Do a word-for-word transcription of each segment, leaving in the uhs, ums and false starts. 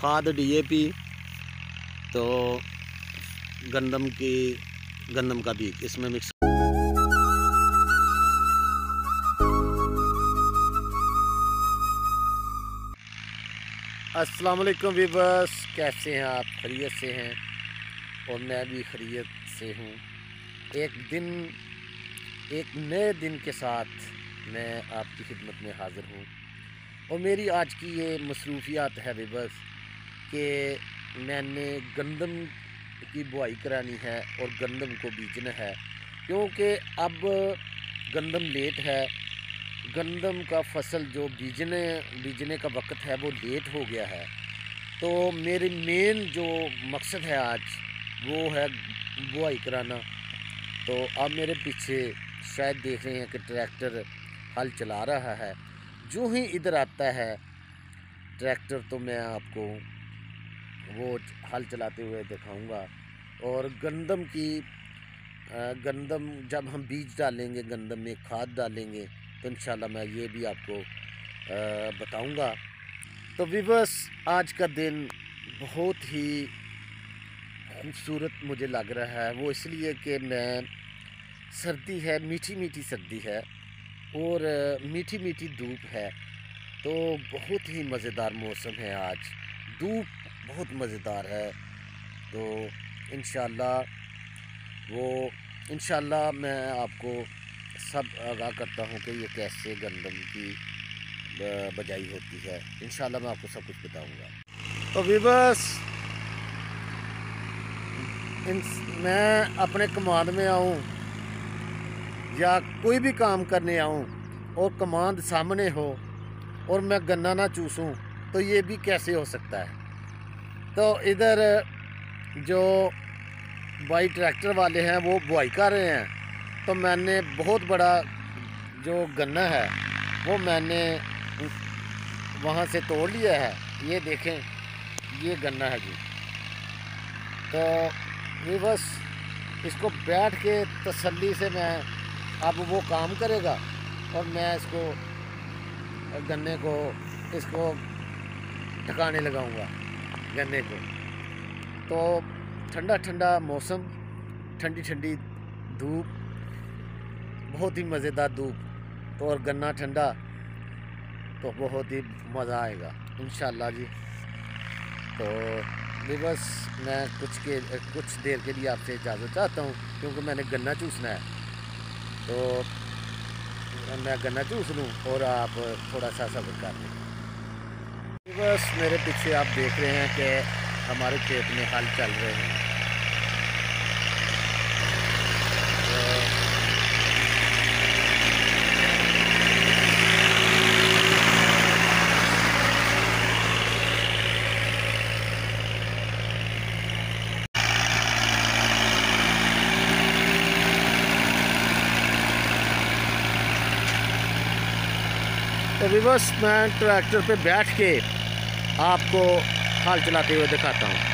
खाद डीएपी, तो गंदम की गंदम का बीज इसमें मिक्स। अस्सलाम वालेकुम वीवर्स, कैसे हैं आप? खैरियत से हैं? और मैं भी खैरियत से हूँ। एक दिन एक नए दिन के साथ मैं आपकी खिदमत में हाज़िर हूँ। और मेरी आज की ये मसरूफियात है वीवर्स कि मैंने गंदम की बुआई करानी है और गंदम को बीजना है, क्योंकि अब गंदम लेट है। गंदम का फसल जो बीजने बीजने का वक्त है वो लेट हो गया है। तो मेरी मेन जो मकसद है आज वो है बुआई कराना। तो अब मेरे पीछे शायद देख रहे हैं कि ट्रैक्टर हल चला रहा है। जो ही इधर आता है ट्रैक्टर तो मैं आपको वो हल चलाते हुए दिखाऊंगा। और गंदम की गंदम जब हम बीज डालेंगे, गंदम में खाद डालेंगे, तो इंशाल्लाह मैं ये भी आपको बताऊंगा। तो वीवर्स, आज का दिन बहुत ही खूबसूरत मुझे लग रहा है। वो इसलिए कि मैं सर्दी है, मीठी मीठी सर्दी है और मीठी मीठी धूप है। तो बहुत ही मज़ेदार मौसम है आज। धूप बहुत मज़ेदार है। तो इंशाल्लाह वो इंशाल्लाह मैं आपको सब आगाह करता हूँ कि ये कैसे गंदम की बजाई होती है। इंशाल्लाह मैं आपको सब कुछ बताऊँगा। तो वीवर्स, मैं अपने कमांड में आऊँ या कोई भी काम करने आऊँ और कमांड सामने हो और मैं गन्ना ना चूसूं, तो ये भी कैसे हो सकता है। तो इधर जो भाई ट्रैक्टर वाले हैं वो बुआई कर रहे हैं। तो मैंने बहुत बड़ा जो गन्ना है वो मैंने वहाँ से तोड़ लिया है। ये देखें, ये गन्ना है जी। तो ये बस इसको बैठ के तसल्ली से मैं अब वो काम करेगा और मैं इसको गन्ने को इसको ठिकाने लगाऊंगा गन्ने को। तो ठंडा ठंडा मौसम, ठंडी ठंडी धूप, बहुत ही मज़ेदार धूप। तो और गन्ना ठंडा, तो बहुत ही मज़ा आएगा इंशाल्लाह जी। तो बस मैं कुछ के कुछ देर के लिए आपसे इजाज़त चाहता हूँ, क्योंकि मैंने गन्ना चूसना है। तो मैं गन्ना चूस लूँ और आप थोड़ा सा सब्र कर लें। बस मेरे पीछे आप देख रहे हैं कि हमारे खेत में हल चल रहे हैं। तो बस मैं ट्रैक्टर पे बैठ के आपको हल चलाते हुए दिखाता हूँ।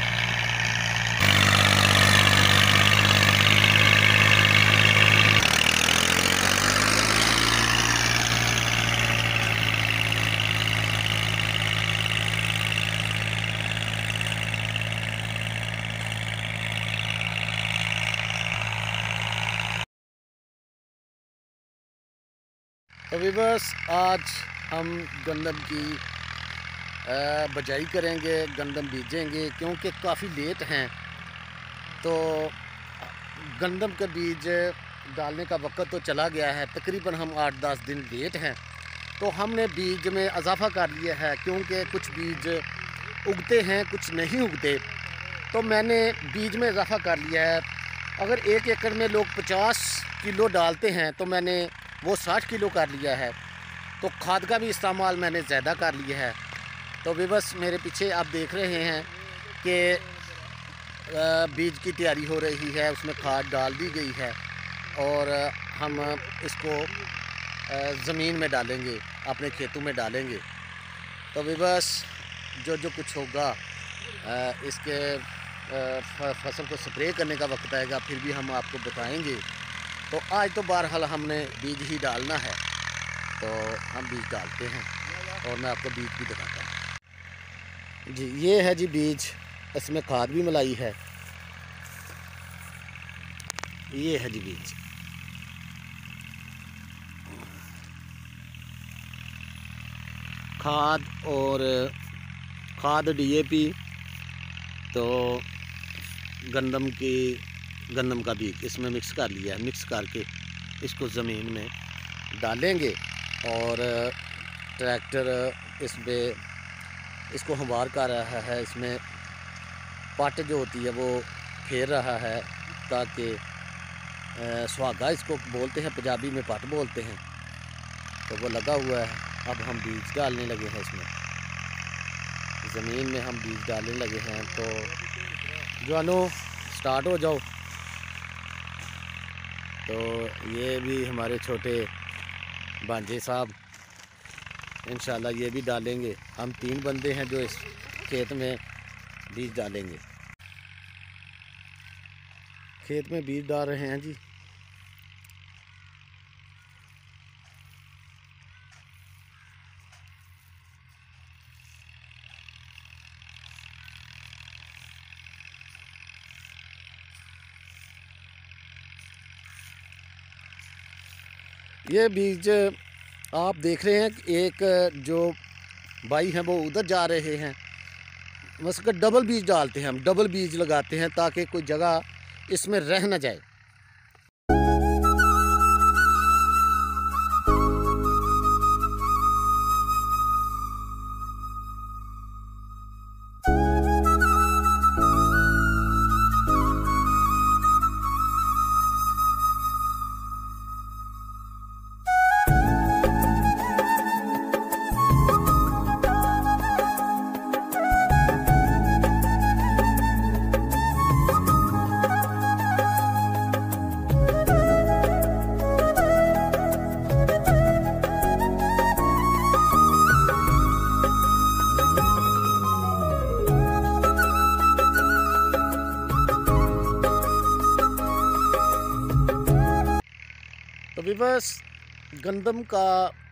तो बस आज हम गंदम की बजाई करेंगे, गंदम बीजेंगे, क्योंकि काफ़ी लेट हैं। तो गंदम का बीज डालने का वक्त तो चला गया है, तकरीबन हम आठ दस दिन लेट हैं। तो हमने बीज में इजाफ़ा कर लिया है, क्योंकि कुछ बीज उगते हैं, कुछ नहीं उगते। तो मैंने बीज में इजाफ़ा कर लिया है। अगर एक एकड़ में लोग पचास किलो डालते हैं तो मैंने वो साठ किलो कर लिया है। तो खाद का भी इस्तेमाल मैंने ज़्यादा कर लिया है। तो बस मेरे पीछे आप देख रहे हैं कि बीज की तैयारी हो रही है, उसमें खाद डाल दी गई है और हम इसको ज़मीन में डालेंगे, अपने खेतों में डालेंगे। तो बस जो जो कुछ होगा, इसके फसल को स्प्रे करने का वक्त आएगा, फिर भी हम आपको बताएंगे। तो आज तो बहरहाल हमने बीज ही डालना है, तो हम बीज डालते हैं और मैं आपको बीज भी दिखाता हूँ। जी ये है जी बीज, इसमें खाद भी मिलाई है। ये है जी बीज, खाद और खाद डीएपी, तो गंदम की गंदम का बीज इसमें मिक्स कर लिया है। मिक्स करके इसको ज़मीन में डालेंगे और ट्रैक्टर इस पे इसको हमवार कर रहा है। इसमें पट जो होती है वो फेर रहा है, ताकि सुहागा इसको बोलते हैं, पंजाबी में पट बोलते हैं। तो वो लगा हुआ है। अब हम बीज डालने लगे हैं, इसमें ज़मीन में हम बीज डालने लगे हैं। तो जवानों स्टार्ट हो जाओ। तो ये भी हमारे छोटे भांजे साहब इंशाल्लाह ये भी डालेंगे। हम तीन बंदे हैं जो इस खेत में बीज डालेंगे। खेत में बीज डाल रहे हैं जी। ये बीज आप देख रहे हैं कि एक जो भाई हैं वो उधर जा रहे हैं, उसका डबल बीज डालते हैं। हम डबल बीज लगाते हैं ताकि कोई जगह इसमें रह न जाए। तो भी बस गंदम का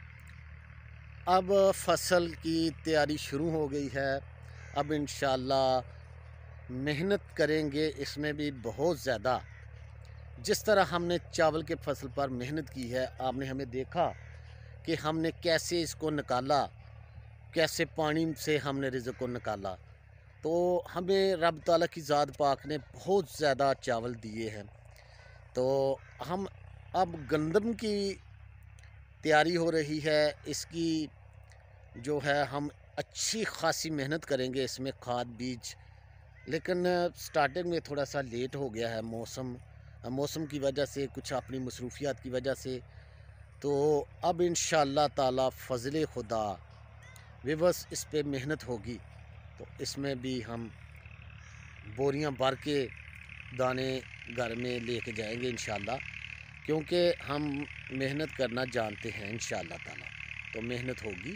अब फसल की तैयारी शुरू हो गई है। अब इंशाल्लाह मेहनत करेंगे इसमें भी बहुत ज़्यादा। जिस तरह हमने चावल के फसल पर मेहनत की है, आपने हमें देखा कि हमने कैसे इसको निकाला, कैसे पानी से हमने रिज़्क़ को निकाला। तो हमें रब ताला की ज़ात पाक ने बहुत ज़्यादा चावल दिए हैं। तो हम अब गंदम की तैयारी हो रही है। इसकी जो है हम अच्छी खासी मेहनत करेंगे इसमें, खाद बीज। लेकिन स्टार्टिंग में थोड़ा सा लेट हो गया है, मौसम मौसम की वजह से, कुछ अपनी मसरूफियात की वजह से। तो अब इंशाअल्लाह ताला फ़ज़ल खुदा बेबस इस पे मेहनत होगी। तो इसमें भी हम बोरियां भर के दाने घर में लेके जाएंगे इंशाअल्लाह, क्योंकि हम मेहनत करना जानते हैं इंशाअल्लाह ताला। तो मेहनत होगी।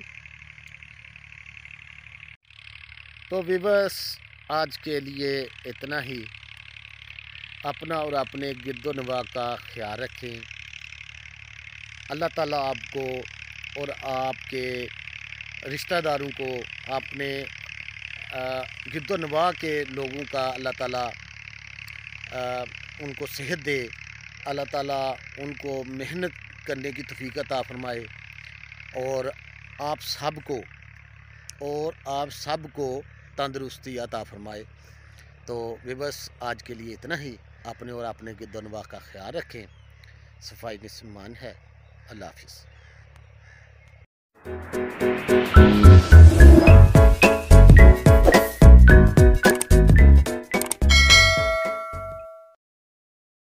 तो बेबस आज के लिए इतना ही। अपना और अपने गिरदो नवाह का ख्याल रखें। अल्लाह ताला आपको और आपके रिश्तेदारों को, अपने गिरदो नवाह के लोगों का अल्लाह ताला आ, उनको सेहत दे। अल्लाह ताला उनको मेहनत करने की तौफीक अता फरमाए और आप सब को और आप सब को तंदुरुस्ती अता फरमाए। तो बेबस आज के लिए इतना ही। अपने और अपने गिरदो नवाह का ख्याल रखें। सफाई निस्मान है। अल्लाह हाफिज़।